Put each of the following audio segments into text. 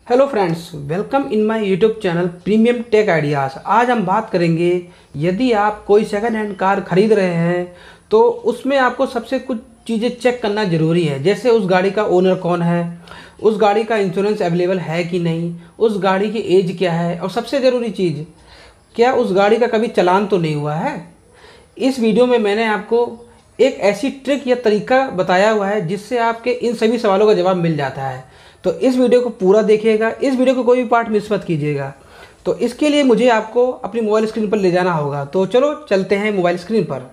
Hello friends, welcome in my YouTube channel premium tech ideas. आज हम बात करेंगे, यदि आप कोई सेकंड हैंड कार खरीद रहे हैं तो उसमें आपको सबसे कुछ चीज़ें चेक करना ज़रूरी है। जैसे उस गाड़ी का ओनर कौन है, उस गाड़ी का इंश्योरेंस अवेलेबल है कि नहीं, उस गाड़ी की एज क्या है, और सबसे ज़रूरी चीज़, क्या उस गाड़ी का कभी चालान तो नहीं हुआ है। इस वीडियो में मैंने आपको एक ऐसी ट्रिक या तरीका बताया हुआ है जिससे आपके इन सभी सवालों का जवाब मिल जाता है। तो इस वीडियो को पूरा देखिएगा, इस वीडियो को कोई भी पार्ट मिस मत कीजिएगा। तो इसके लिए मुझे आपको अपनी मोबाइल स्क्रीन पर ले जाना होगा। तो चलो चलते हैं मोबाइल स्क्रीन पर।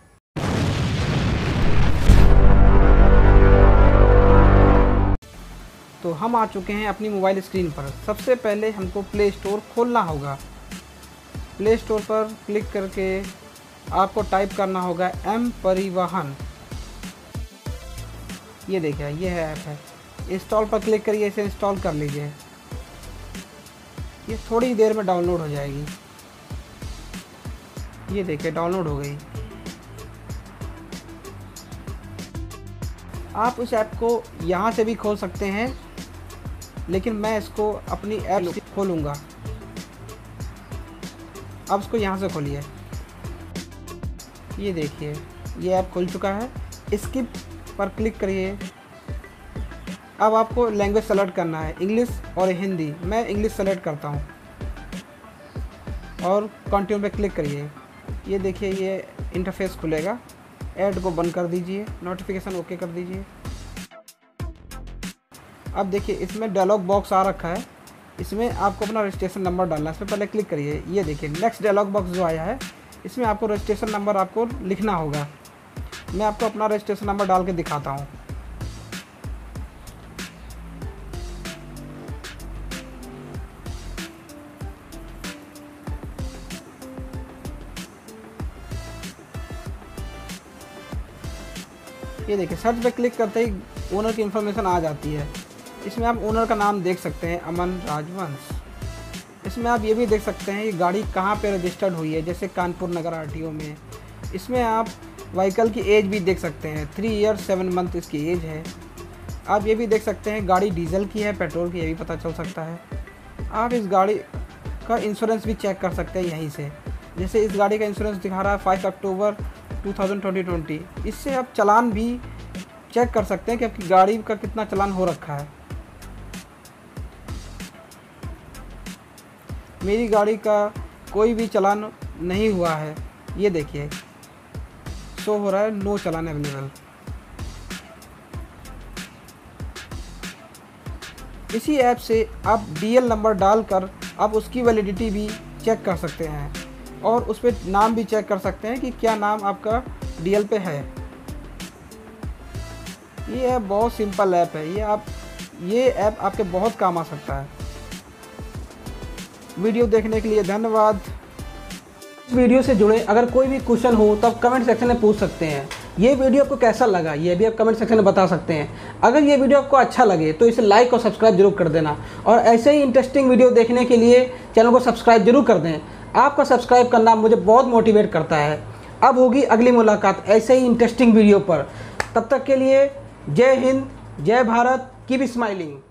तो हम आ चुके हैं अपनी मोबाइल स्क्रीन पर। सबसे पहले हमको प्ले स्टोर खोलना होगा। प्ले स्टोर पर क्लिक करके आपको टाइप करना होगा एम परिवहन। ये देखिए, ये है ऐप है। इंस्टॉल पर क्लिक करिए, इसे इंस्टॉल कर लीजिए। ये थोड़ी देर में डाउनलोड हो जाएगी। ये देखिए, डाउनलोड हो गई। आप इस ऐप को यहाँ से भी खोल सकते हैं, लेकिन मैं इसको अपनी ऐप से खोलूँगा। अब इसको यहाँ से खोलिए। ये देखिए, ये ऐप खुल चुका है। स्किप पर क्लिक करिए। अब आपको लैंग्वेज सेलेक्ट करना है, इंग्लिश और हिंदी। मैं इंग्लिश सेलेक्ट करता हूँ और कंटिन्यू पे क्लिक करिए। ये देखिए, ये इंटरफेस खुलेगा। ऐड को बंद कर दीजिए, नोटिफिकेशन ओके कर दीजिए। अब देखिए, इसमें डायलॉग बॉक्स आ रखा है। इसमें आपको अपना रजिस्ट्रेशन नंबर डालना है। इसमें पहले क्लिक करिए। ये देखिए, नेक्स्ट डायलॉग बॉक्स जो आया है, इसमें आपको रजिस्ट्रेशन नंबर आपको लिखना होगा। मैं आपको अपना रजिस्ट्रेशन नंबर डाल के दिखाता हूँ। ये देखिए, सर्च पे क्लिक करते ही ओनर की इन्फॉर्मेशन आ जाती है। इसमें आप ओनर का नाम देख सकते हैं, अमन राजवंश। इसमें आप ये भी देख सकते हैं ये गाड़ी कहाँ पे रजिस्टर्ड हुई है, जैसे कानपुर नगर आरटीओ में। इसमें आप व्हीकल की एज भी देख सकते हैं, 3 ईयर 7 मंथ इसकी एज है। आप ये भी देख सकते हैं गाड़ी डीजल की है, पेट्रोल की, ये भी पता चल सकता है। आप इस गाड़ी का इंश्योरेंस भी चेक कर सकते हैं यहीं से। जैसे इस गाड़ी का इंश्योरेंस दिखा रहा है 5 अक्टूबर 2020। इससे आप चालान भी चेक कर सकते हैं कि आपकी गाड़ी का कितना चालान हो रखा है। मेरी गाड़ी का कोई भी चालान नहीं हुआ है। ये देखिए, शो हो रहा है नो चालान अवेलेबल। इसी ऐप से आप डीएल नंबर डालकर आप उसकी वैलिडिटी भी चेक कर सकते हैं और उस पर नाम भी चेक कर सकते हैं कि क्या नाम आपका डीएल पे है। ये ऐप बहुत सिंपल ऐप है। ये ऐप आपके बहुत काम आ सकता है। वीडियो देखने के लिए धन्यवाद। इस वीडियो से जुड़े अगर कोई भी क्वेश्चन हो तो आप कमेंट सेक्शन में पूछ सकते हैं। ये वीडियो आपको कैसा लगा, ये भी आप कमेंट सेक्शन में बता सकते हैं। अगर ये वीडियो आपको अच्छा लगे तो इसे लाइक और सब्सक्राइब जरूर कर देना, और ऐसे ही इंटरेस्टिंग वीडियो देखने के लिए चैनल को सब्सक्राइब जरूर कर दें। आपका सब्सक्राइब करना मुझे बहुत मोटिवेट करता है। अब होगी अगली मुलाकात ऐसे ही इंटरेस्टिंग वीडियो पर। तब तक के लिए जय हिंद, जय भारत, कीप स्माइलिंग।